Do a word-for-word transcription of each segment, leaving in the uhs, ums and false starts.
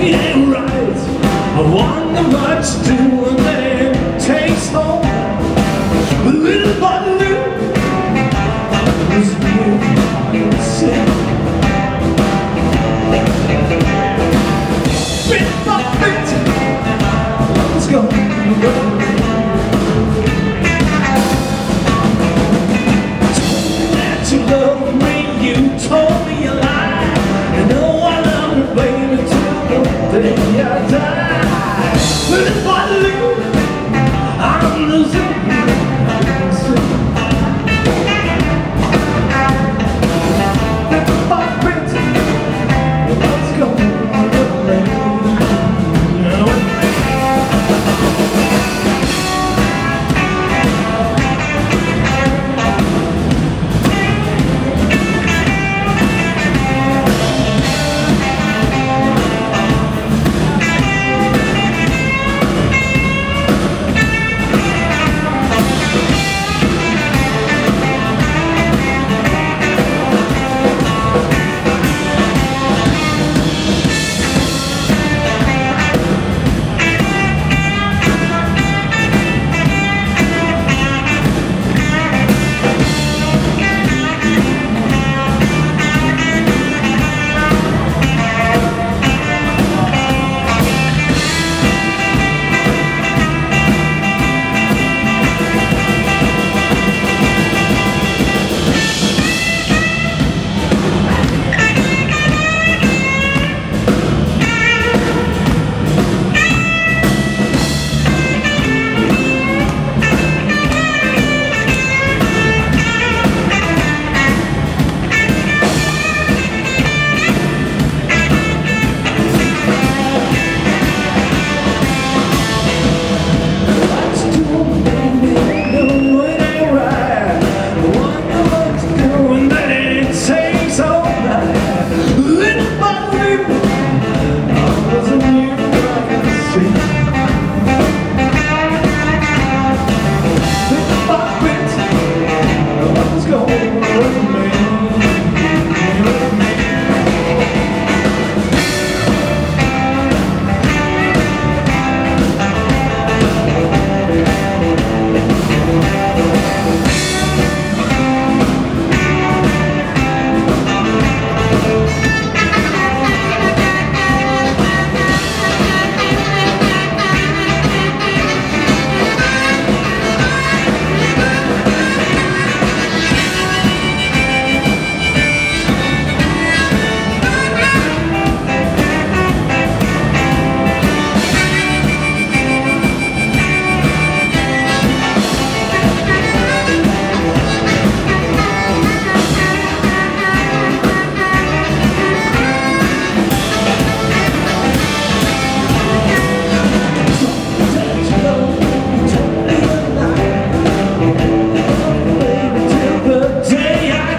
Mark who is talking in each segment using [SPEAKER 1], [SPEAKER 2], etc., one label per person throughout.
[SPEAKER 1] ain't right. I wonder what you do when it takes home. But little by little, I'm losing you. I'm sick. Bit by bit, let's go. That you love me, you told me a lie. I know I love you, baby, till the day I die. Little by little, I'm losing you. Bit by bit, let's go.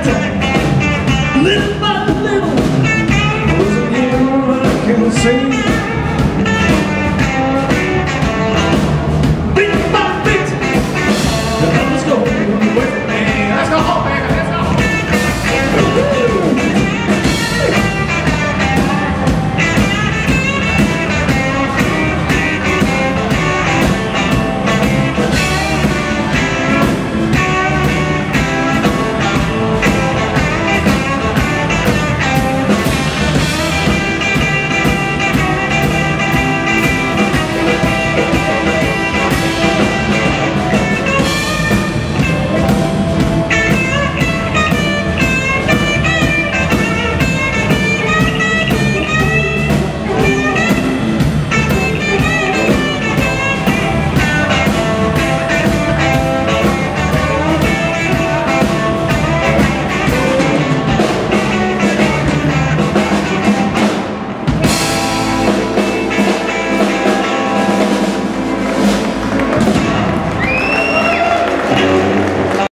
[SPEAKER 2] Little by little, wasn't here I can see.